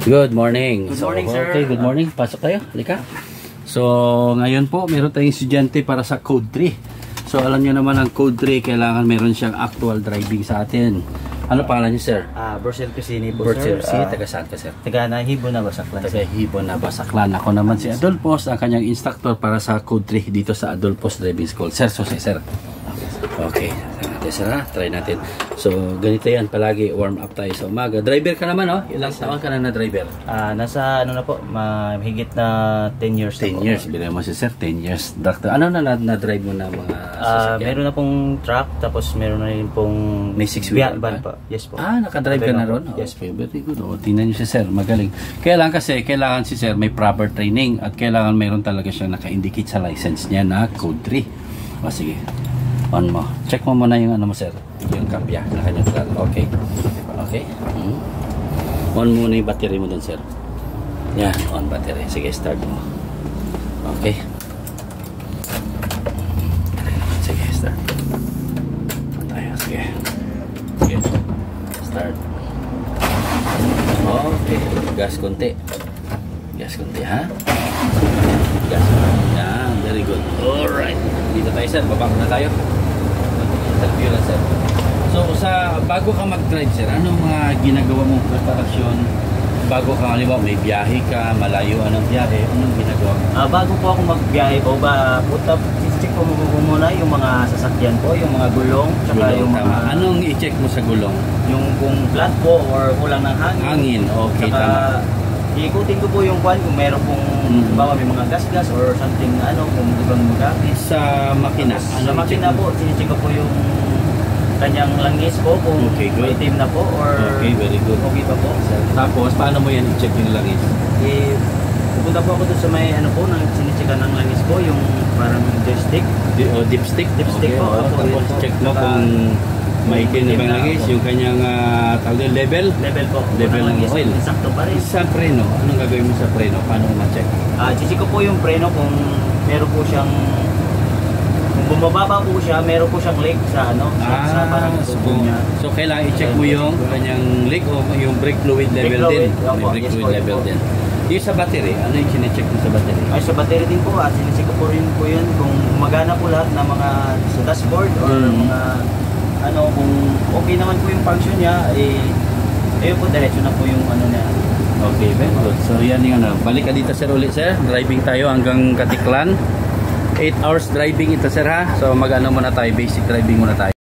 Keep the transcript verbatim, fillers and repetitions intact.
Good morning. Good morning, so, sir. Okay, good morning. Pasok tayo. Halika. So, ngayon po, meron tayong estudyante para sa Code three. So, alam niyo naman ang Code three, kailangan meron siyang actual driving sa atin. Ano pangalan niyo, sir? Ah, Borcel Piscini po, Borcel sir. Piscini, Ah, taga saan ka, sir? taga Nahibo na Basaklan. Taga Hibo na Basaklan. Ako naman si Adolfos, ang kanyang instructor para sa Code three dito sa Adolfos Driving School. Sir, so, sir. Okay, natin sir ha, try natin. So, ganito yan, palagi warm up tayo sa umaga. Driver ka naman, oh? Ilang taon ka na na driver? Ah, nasa ano na po, mahigit na ten years na ten po. years, bilhin mo si sir, ten years. Doctor, ano na na-drive mo na mga Ah, sasakyan? meron na pong truck, tapos meron na rin pong May six-wheeler van ba? po. Yes po. Ah, nakadrive ka na ron? Yes Okay, very good. O, tingnan niyo si sir, magaling. Kailangan kasi, kailangan si sir may proper training at kailangan meron talaga siya naka-indicate sa license niya na Code three. O, sige. On mo. Check mo muna yung ano mo, sir. Yung kapya na kanyang plan. Okay. Okay. Hmm. On muna yung battery mo dun, sir. Yan, on battery. Sige, start mo. Okay. Sige, start. Tayo, sige. Sige. Start. Okay. Gas konti. Gas konti, ha? Gas. Yan, very good. Alright. Dito tayo, sir. Babak na tayo. Interview lang, sir. So, sa bago ka mag-drive, sir, anong mga ginagawa mong preparasyon? Bago ka, halimbawa, may biyahe ka, malayo anong biyahe, anong ginagawa mo? Ah, bago po ako magbiyahe po, ba, puta, check po mo po muna yung mga sasakyan po, yung mga gulong, tsaka Gulong, yung tama. mga, Anong i-check mo sa gulong? yung kung flat po or kulang ng hangin. Hangin, okay, Tsaka, tama. iikutin ko po yung kwan kung meron pong, Mhm. bawa may mga gas-gas or something na ano, kung ibang magamit. Sa makina, Sa anong makina i-check mo? po, sinicheck ko po yung kanyang langis po, kung Okay, good. itim na po or Okay, very good. okay pa po. Tapos, paano mo yan i-check yung langis? Eh, pupunta po ako doon sa may ano po, nang sinecheckan ng langis po, yung parang joystick. Di, o dipstick? Dipstick Okay, po, o, opo, tapos yun po. check mo Saka, kung maitim na bang na, langis, opo. yung kanyang uh, tawag doon, level? Level po. Level ng ng langis, oil. sakto pa rin. Sa preno, anong gagawin mo sa preno? Paano mo ma-check? Ah, check ko po yung preno kung meron po siyang, kung bumababa po siya, meron po siyang leak sa ano, sa, sa parang so, tubo niya. so kailangan i-check mo yung kanyang leak o yung brake fluid level fluid, din. opo, May brake yes fluid po, level yes po. din. Yung sa battery, ano yung sinecheck mo sa battery? Ay, sa battery din po, at sinecheck ko po rin po yun kung magana po lahat ng mga sa dashboard or Mm. mga ano, kung okay naman po yung function niya, eh, ayun po, diretso na po yung ano niya. Okay, very good. So yan yung ano. Balik ka dito sir ulit sir. Driving tayo hanggang Katiklan. eight hours driving ito sir ha. So mag ano muna tayo, basic driving muna tayo.